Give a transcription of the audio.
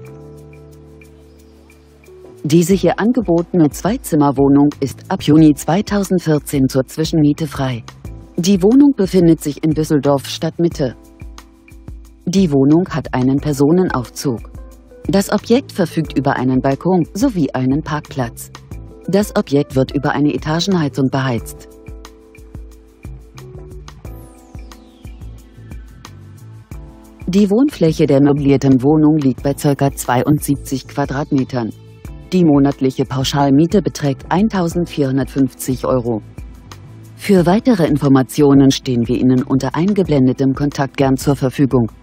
Diese hier angebotene Zweizimmerwohnung ist ab Juni 2014 zur Zwischenmiete frei. Die Wohnung befindet sich in Düsseldorf Stadtmitte. Die Wohnung hat einen Personenaufzug. Das Objekt verfügt über einen Balkon sowie einen Parkplatz. Das Objekt wird über eine Etagenheizung beheizt. Die Wohnfläche der möblierten Wohnung liegt bei ca. 72 Quadratmetern. Die monatliche Pauschalmiete beträgt 1.450 €. Für weitere Informationen stehen wir Ihnen unter eingeblendetem Kontakt gern zur Verfügung.